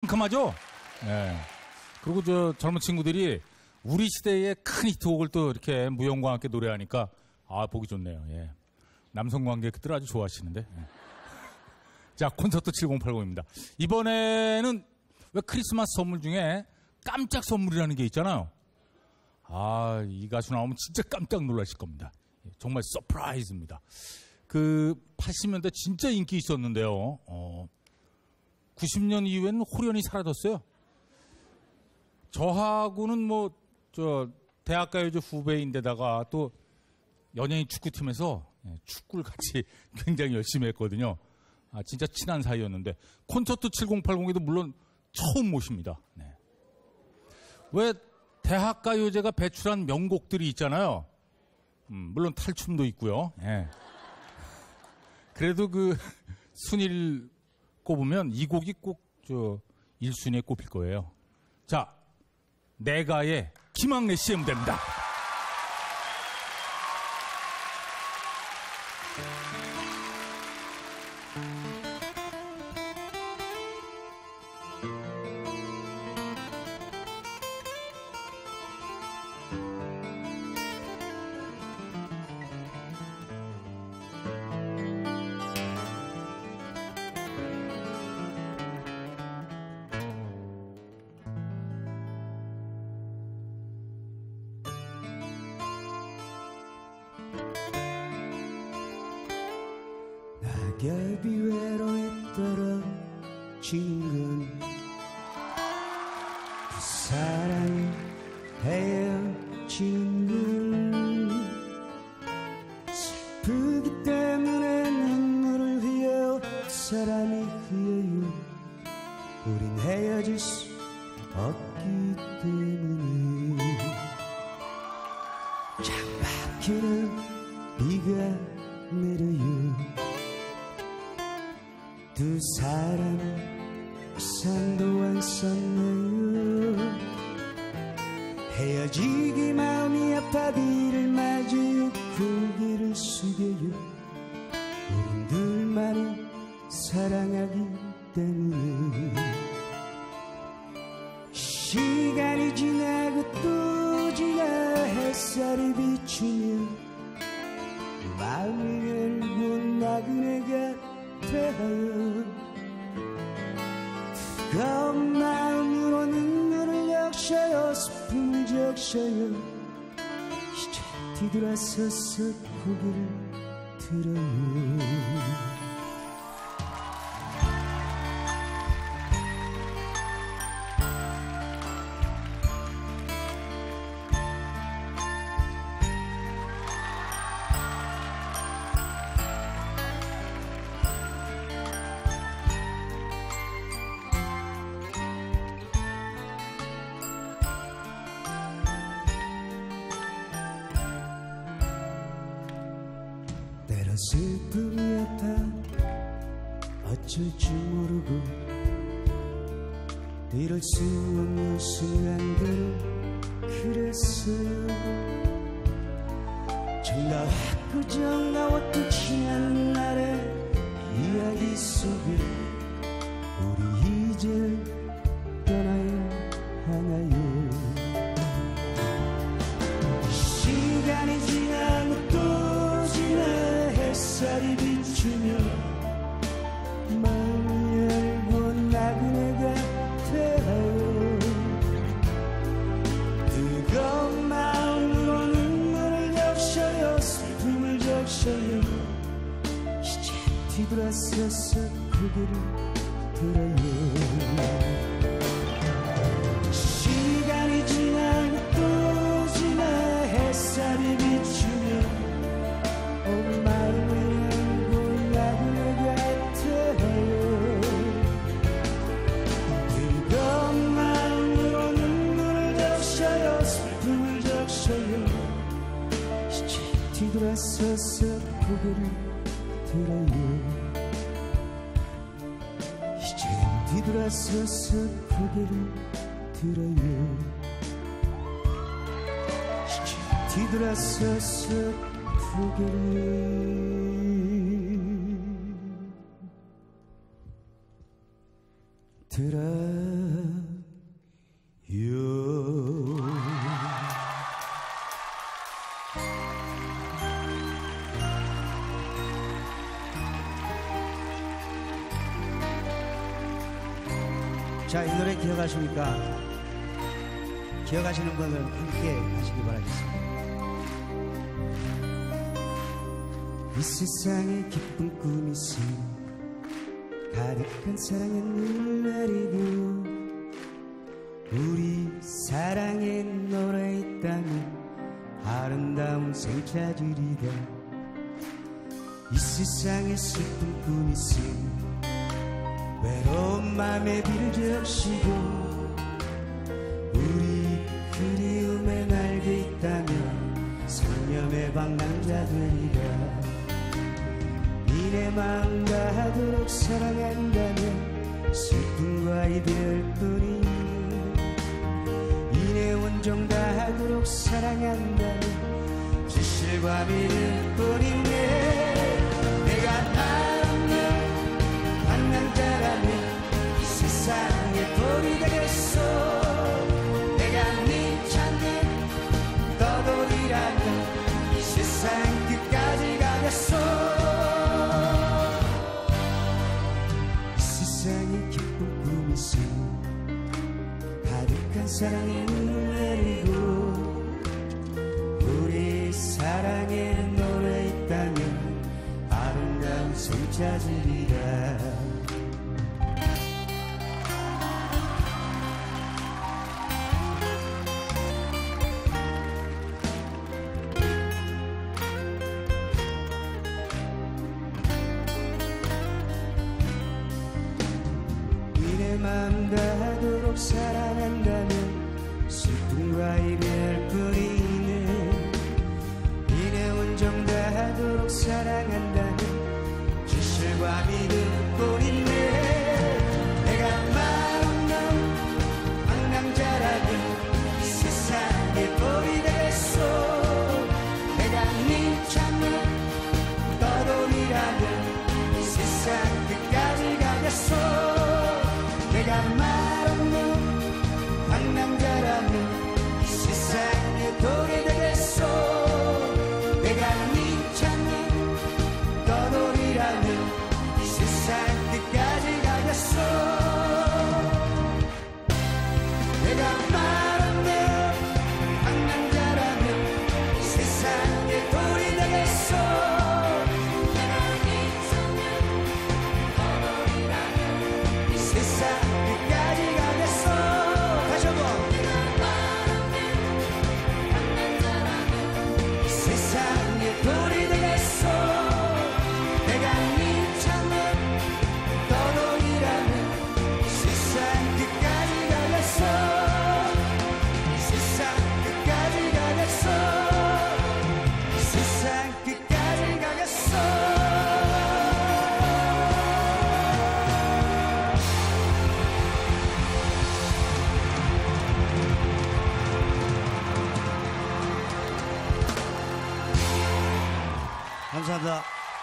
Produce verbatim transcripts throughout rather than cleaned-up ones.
상큼하죠? 네. 그리고 저 젊은 친구들이 우리 시대의 큰 히트곡을 또 이렇게 무용과 함께 노래하니까 아, 보기 좋네요. 예. 남성 관객들 아주 좋아하시는데. 예. 자, 콘서트 칠공팔공입니다. 이번에는 왜 크리스마스 선물 중에 깜짝 선물이라는 게 있잖아요. 아, 이 가수 나오면 진짜 깜짝 놀라실 겁니다. 정말 서프라이즈입니다. 그 팔십 년대 진짜 인기 있었는데요. 어, 구십 년 이후에는 홀연히 사라졌어요. 저하고는 뭐 저 대학가요제 후배인데다가 또 연예인 축구팀에서 축구를 같이 굉장히 열심히 했거든요. 아, 진짜 친한 사이였는데 콘서트 칠공팔공에도 물론 처음 모십니다. 네. 왜 대학가요제가 배출한 명곡들이 있잖아요. 음, 물론 탈춤도 있고요. 네. 그래도 그 순위를 꼽으면 이 곡이 꼭 저 일 순위에 꼽힐 거예요. 자, 내가의 김학래 씨 무대입니다. 낙엽이 외로에 떨어진 건 그 사랑이 헤어진 건 슬프기 때문에 눈물을 흘려 사람이 흘려요. 우린 헤어질 수 없기 때문에 창밖에는 비가 내려요. 두 사람 우산도 안 썼나요? 헤어지기 마음이 아파 비를 맞아요. 고개를 숙여요. 우린 둘만이 사랑하기 때문에 시간이 지나고 또 지나 햇살이 비추면 마음을 열고 나그네가 되어요. 뜨거운 마음으로 눈물을 적셔요. 슬픔을 적셔요. 이제 뒤돌아서서 고개를 들어요. 슬픔이 아파 어쩔 줄 모르고 이럴 수 없는 순간들을 그랬어요. 정가 왔고 정가 왔고 지난 날의 이야기 속에 우리 이제 떠나야 하나요. 시간이 지나고 또 지나 햇살이 비추며 마음을 열고 나그네가 되어요. 뜨거운 마음으로 눈물을 적셔요. 슬픔을 적셔요. 이제 뒤돌아서서 고개를 들어요. 시간이 지나고 또 지나 햇살이 비추며 마음을 열고 나그네가 되어요. 뜨거운 마음으로 눈물을 적셔요. 슬픔을 적셔요. 이제 뒤돌아서서 고개를 들어요. 이제 뒤돌아서서 고개를 들어요. 이제 뒤돌아서서 고개를 들어 자, 이 노래 기억하십니까? 기억하시는 분들 함께 하시기 바라겠습니다. 이 세상에 기쁜 꿈이 있어 가득한 사랑의 눈을 내리고 우리 사랑의 노래 있다면 아름다운 생차들이다. 이 세상에 슬픈 꿈이 있어 외로운 맘에 비를 적시고 우리 그리움에 날개 있다면 상념의 방랑자들이다. 니네 마음 닿도록 사랑한다면 슬픔과 이별뿐이니 니네 원정 닿도록 사랑한다면 진실과 믿음뿐이네. 내가 나는 방랑자라면 이 세상의 돌이 되겠소. 내가 네 찾는 떠돌이라면 이 세상 끝까지 가겠소. 세상에 기쁜 꿈이 있어 가득한 사랑의 눈을 내리고 우리 사랑의 노래 있다면 아름다운 손자들이라. 마음 닿도록 사랑한다면 슬픔과 이별뿐이네. 니네 온정 닿도록 사랑한다면 진실과 믿음뿐이네. 내가 말없는 방랑자라면 이 세상의 돌이 되겠소. 내가 네 찾는 떠돌이라면 이 세상 끝까지 가겠소. 내가 말없는 방랑자라면 이 세상의 돌이 되겠소. 내가 네 찾는 떠돌이라면 이 세상 끝까지 가겠소. 내가 말없는 방랑자라면 이 세상의 돌이 되겠소. 내가 네 찾는 떠돌이라면 이 세상 끝까지 가겠어. 다시 한번. 이 세상의 돌이 되겠어. 내가 네 찾는 떠돌이라면 이 세상 끝까지 가겠어. 이 세상 끝까지 가겠어. 이 세상 끝까지 가겠어. 감사합니다.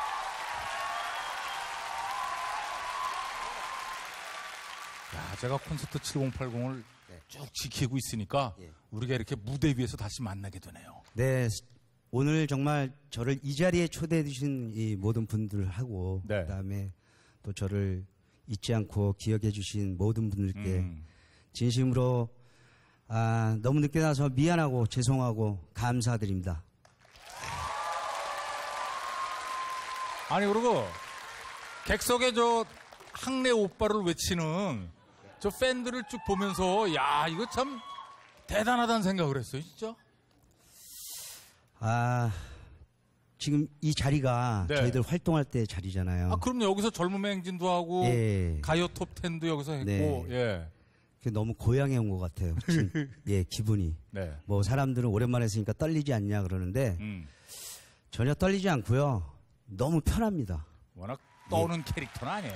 야, 제가 콘서트 칠공팔공을 네. 쭉 지키고 있으니까 예. 우리가 이렇게 무대 위에서 다시 만나게 되네요. 네, 오늘 정말 저를 이 자리에 초대해 주신 이 모든 분들하고 네. 그다음에 또 저를 잊지 않고 기억해 주신 모든 분들께 음. 진심으로 아, 너무 늦게 나서 미안하고 죄송하고 감사드립니다. 아니 그리고 객석에 저 항내 오빠를 외치는 저 팬들을 쭉 보면서 야 이거 참 대단하다는 생각을 했어요 진짜. 아, 지금 이 자리가 네. 저희들 활동할 때 자리잖아요. 아 그럼요 여기서 젊음의 행진도 하고 예. 가요 톱텐도 여기서 했고 네. 예. 너무 고향에 온 것 같아요. 진, 예, 기분이. 네. 뭐 사람들은 오랜만에 했으니까 떨리지 않냐 그러는데 음. 전혀 떨리지 않고요. 너무 편합니다. 워낙 떠오는 예. 캐릭터는 아니에요.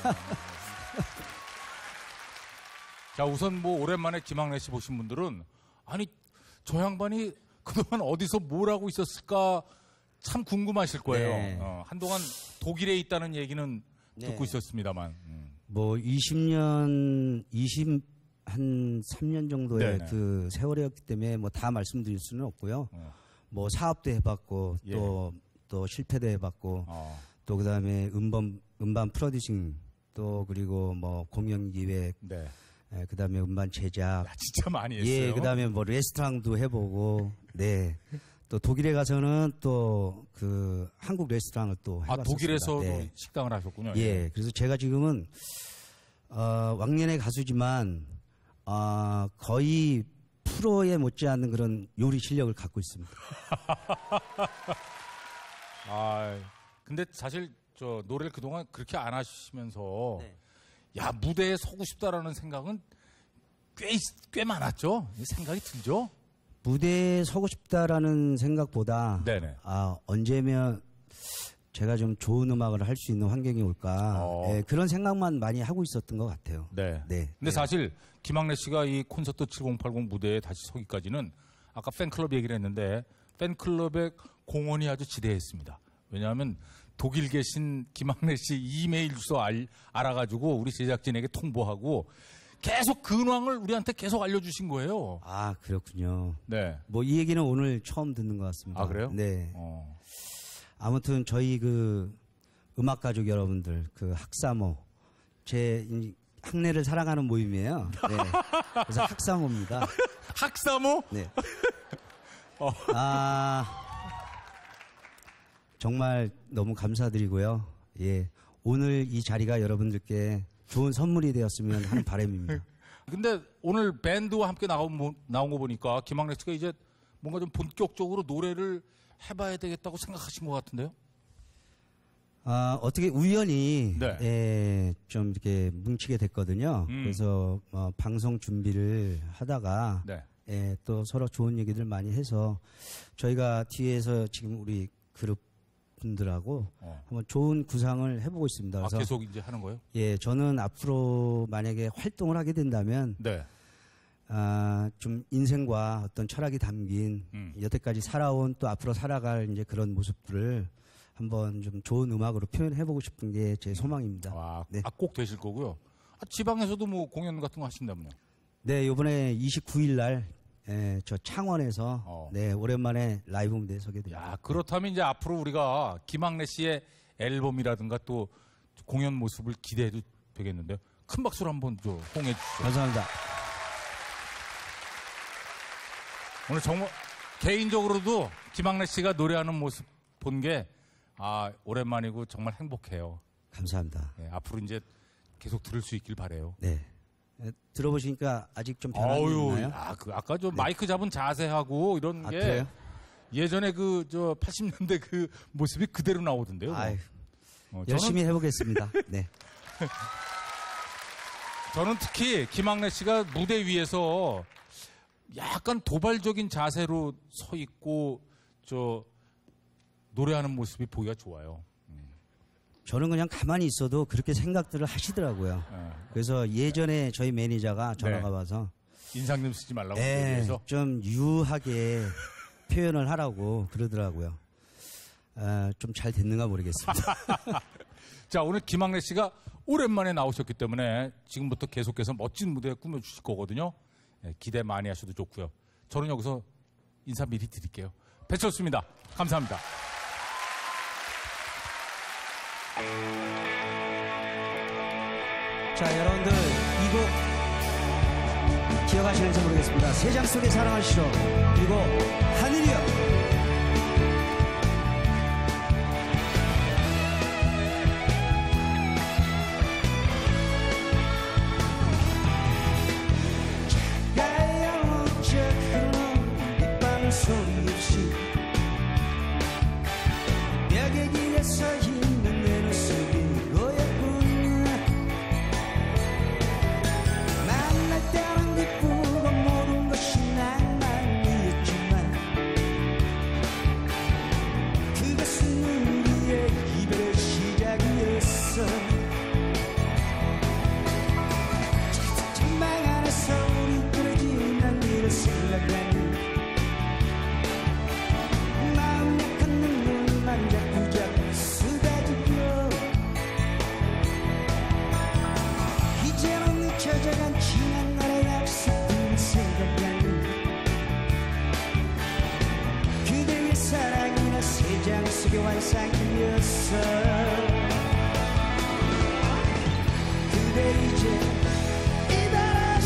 자 우선 뭐 오랜만에 김학래 씨 보신 분들은 아니 저 양반이 그동안 어디서 뭘 하고 있었을까 참 궁금하실 거예요. 네. 어, 한동안 독일에 있다는 얘기는 네. 듣고 있었습니다만. 음. 뭐 이십 년, 이십, 한 삼 년 정도의 네네. 그 세월이었기 때문에 뭐 다 말씀드릴 수는 없고요. 어. 뭐 사업도 해봤고 예. 또, 또 실패도 해봤고 어. 또 그다음에 음반, 음반 프로듀싱 또 그리고 뭐 공연 기획 네. 예, 그다음에 음반 제작. 야, 진짜 많이 했어요. 예, 그다음에 뭐 레스토랑도 해보고, 네. 또 독일에 가서는 또 그 한국 레스토랑을 또 해봤습니다. 아, 독일에서도 네. 식당을 하셨군요. 예, 그래서 제가 지금은 어, 왕년의 가수지만 어, 거의 프로에 못지않는 그런 요리 실력을 갖고 있습니다. 아, 근데 사실 저 노래를 그동안 그렇게 안 하시면서 네. 야, 무대에 서고 싶다라는 생각은 꽤, 있- 꽤 많았죠? 생각이 들죠? 무대에 서고 싶다라는 생각보다 네네. 아, 언제면 제가 좀 좋은 음악을 할 수 있는 환경이 올까 어. 예, 그런 생각만 많이 하고 있었던 것 같아요. 네. 네. 근데 네. 사실 김학래 씨가 이 콘서트 칠공팔공 무대에 다시 서기까지는 아까 팬클럽 얘기를 했는데 팬클럽의 공헌이 아주 지대했습니다. 왜냐하면 독일 계신 김학래 씨 이메일 주소 알, 알아가지고 우리 제작진에게 통보하고 계속 근황을 우리한테 계속 알려주신 거예요. 아, 그렇군요. 네. 뭐 이 얘기는 오늘 처음 듣는 것 같습니다. 아, 그래요? 네. 어. 아무튼 저희 그 음악 가족 여러분들 그 학사모 제 이 학내를 사랑하는 모임이에요. 네. 그래서 학사모입니다. 학사모? 네. 어. 아 정말 너무 감사드리고요. 예. 오늘 이 자리가 여러분들께 좋은 선물이 되었으면 하는 바람입니다. 근데 오늘 밴드와 함께 나온, 나온 거 보니까 김학래 씨가 이제 뭔가 좀 본격적으로 노래를 해봐야 되겠다고 생각하신 것 같은데요? 아, 어떻게 우연히 네. 예, 좀 이렇게 뭉치게 됐거든요. 음. 그래서 어, 방송 준비를 하다가 네. 예, 또 서로 좋은 얘기들 많이 해서 저희가 뒤에서 지금 우리 그룹 분들하고 어. 한번 좋은 구상을 해보고 있습니다. 아, 그래서 계속 이제 하는 거예요? 예, 저는 앞으로 만약에 활동을 하게 된다면 네. 아, 좀 인생과 어떤 철학이 담긴 음. 여태까지 살아온 또 앞으로 살아갈 이제 그런 모습들을 한번 좀 좋은 음악으로 표현해보고 싶은 게 제 소망입니다. 와, 네. 아, 꼭 되실 거고요. 아, 지방에서도 뭐 공연 같은 거 하신다면요? 네, 요번에 이십구 일 날, 예, 저 창원에서, 어. 네, 오랜만에 라이브 무대에 서게 됩니다. 야, 그렇다면 이제 앞으로 우리가 김학래 씨의 앨범이라든가 또 공연 모습을 기대해도 되겠는데요. 큰 박수로 한번 좀 홍해 주시죠. 감사합니다. 오늘 정말 개인적으로도 김학래 씨가 노래하는 모습 본 게 아, 오랜만이고 정말 행복해요. 감사합니다. 예, 앞으로 이제 계속 들을 수 있길 바래요. 네. 예, 들어보시니까 아직 좀 변함이 어유, 있나요? 아, 그 아까 저 마이크 잡은 자세하고 이런 아, 게 그래요? 예전에 그 저 팔십 년대 그 모습이 그대로 나오던데요. 뭐. 아유, 어, 열심히 해보겠습니다. 네. 저는, 저는 특히 김학래 씨가 무대 위에서 약간 도발적인 자세로 서 있고 저 노래하는 모습이 보기가 좋아요. 저는 그냥 가만히 있어도 그렇게 생각들을 하시더라고요. 예. 그래서 예전에 저희 매니저가 전화가 네. 와서 인상 좀 쓰지 말라고 예, 얘기해서 좀 유하게 표현을 하라고 그러더라고요. 아, 좀 잘 됐는가 모르겠습니다. 자, 오늘 김학래 씨가 오랜만에 나오셨기 때문에 지금부터 계속해서 멋진 무대 꾸며주실 거거든요. 예, 기대 많이 하셔도 좋고요. 저는 여기서 인사 미리 드릴게요. 배철수입니다. 감사합니다. 자, 여러분들 이 곡 기억하시는지 모르겠습니다. 세상 속에 사랑하시오. 이곡 하늘이여. 소리 없이 벽에 길에 서 있는 내 모습이 너였구나. 만날 때는 기쁘고 모든 것이 낭만이었지만 그것은 우리의 이별의 시작이었어. 전망 안에서 우리 떨어진 난 이를 생각하니 자꾸자꾸 쏟아지며 이제는 잊혀져간 지난 날의 약속을 생각하니 그대의 사랑이나 세상 속의 환상이었어. 그대 이제 이별하시오.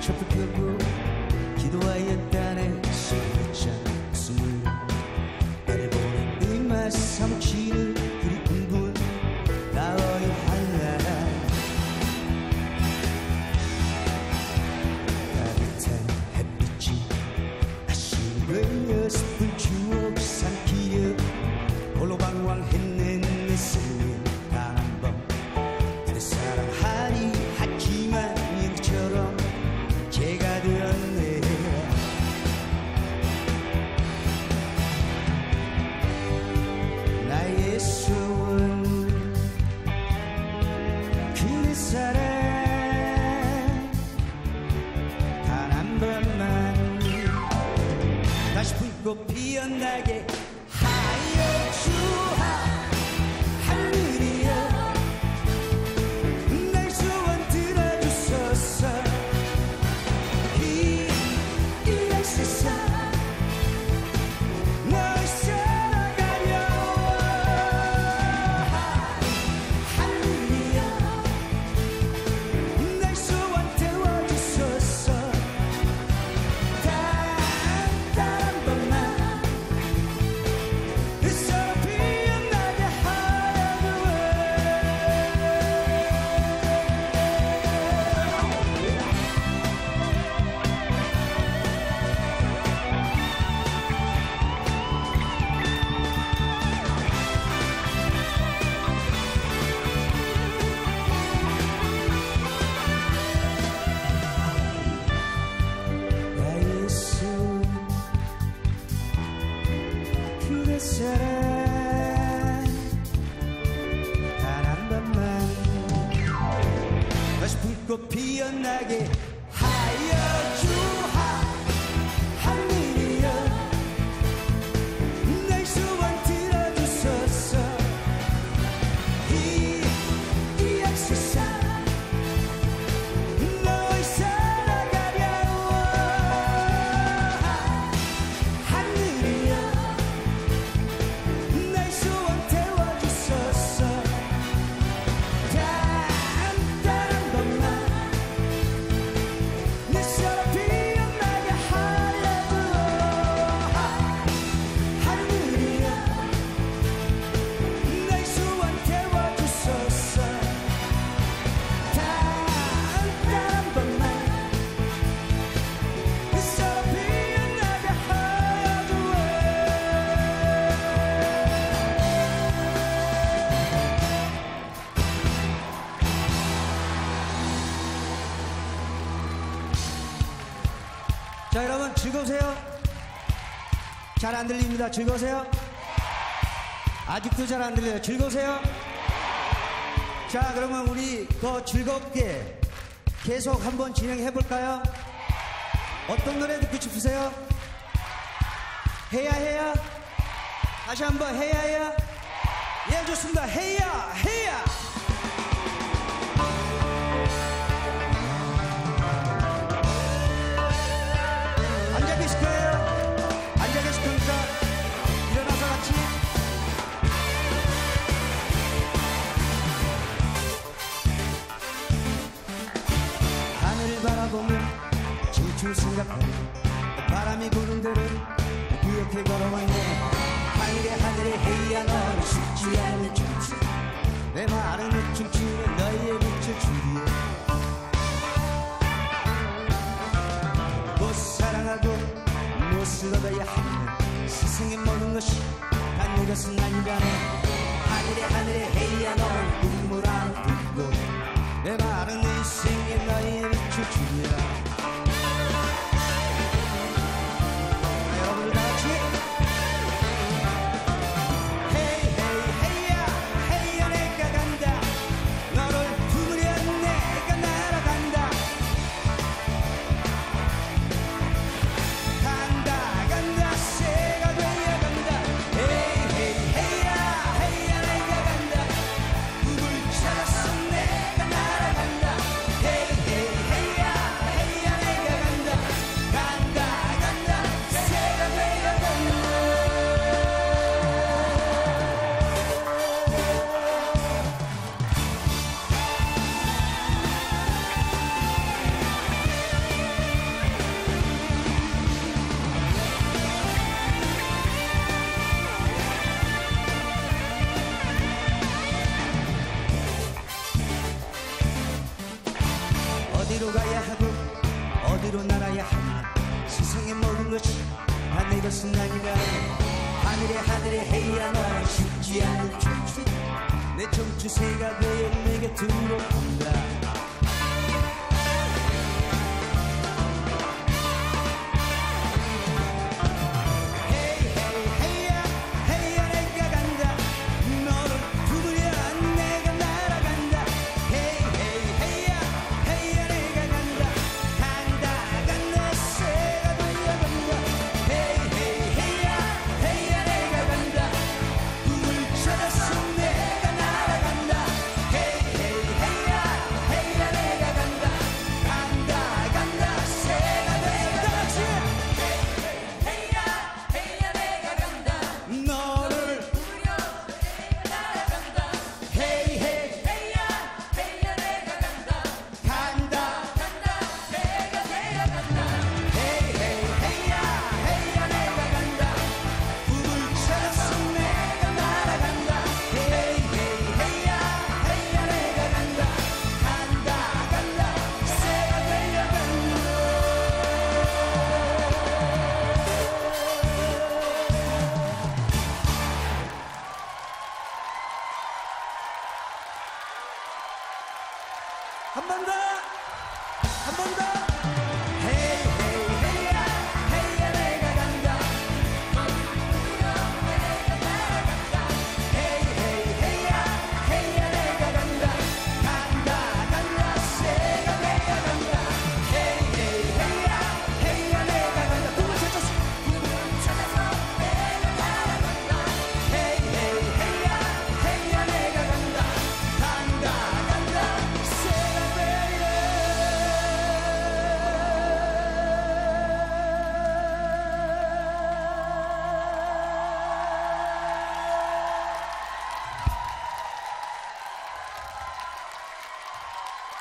촛불 켜고 기도하였다네 소리찬 웃음으로 나를 보는 의마 삼키는 그리운 분 나와요 하나 따뜻한 햇빛이 아쉬운 여섯분 추억 삼키려 홀로 방황했는 내 생일 단 한 번 그대 사랑하니 하지만 얘처럼 제가 되었네 나의 소원 그대 사랑 단 한 번만 다시 불꽃 피어나게 하여 주하 하늘이여 날 소원 들어주소서 이, 이 세상 널 살아가려 하늘이여 날 소원 태워주소서 단 한 번만 그 사랑 피어나게 하여 나의 손 그대 사랑 단 한 번만 다시 불꽃 피어나게 하여 주하 하늘이여 날 소원 들어주소서 이, 이 세상 널 살아가려 하늘이여 날 소원 태워주소서 단, 단 한 번만 내 사랑 피어나게 하여 하늘이여 날 소원 태워주소서 단, 단 한 번만 내 사랑 피어나게 하여 자 여러분 즐거우세요? 잘 안 들립니다. 즐거우세요? 아직도 잘 안 들려요. 즐거우세요? 자 그러면 우리 더 즐겁게 계속 한번 진행해 볼까요? 어떤 노래 듣고 싶으세요? 해야 해야? 다시 한번 해야 해야? 예 좋습니다. 해야 해야 앉아 계실 거예요? 앉아 계실 겁니까? 일어나서 같이 하늘을 바라보며 청춘 생각하며 바람이 부는 대로 그렇게 걸어왔네 하늘에 하늘에 헤이야 넌 쉽지 않은 춤추 내 마른 춤추는 너의 빛을 주리에 못 사랑하고 못 쓸어가야 하는 세상의 모든 것이 다 내 것은 아니라네 하늘에 하늘에 헤이야 넌 눈물 안 흘리고 내 마른 인생에 너의 빛을 주리라 여러분 다 같이 헤이 헤이 헤이야 헤이야 내가 간다 너를 품으려 내가 날아간다 간다 간다 새가 되어 간다 헤이 헤이 헤이야 헤이야 내가 간다 꿈을 찾았어 내가 날아간다 헤이 헤이 헤이야 어디로 가야 하고 어디로 날아야 하나 세상의 모든 것이 다 내 것은 아니라 하늘에 하늘에 헤이야 너 쉽지 않은 청춘 내 청춘새가 되어 내게 들어온다 한 번 더! 한 번 더! 헤이 헤이 헤이야 헤이야 내가 간다 헤이 헤이 헤이야 헤이야 내가 간다 간다 간다 새가 내가 간다 헤이 헤이 헤이야 헤이야 내가 간다 꿈을 찾았어 꿈을 찾아서 내가 날아간다 헤이 헤이 헤이야 헤이야 내가 간다 간다 간다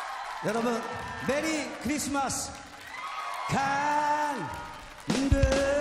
여러분 메리 크리스마스 간다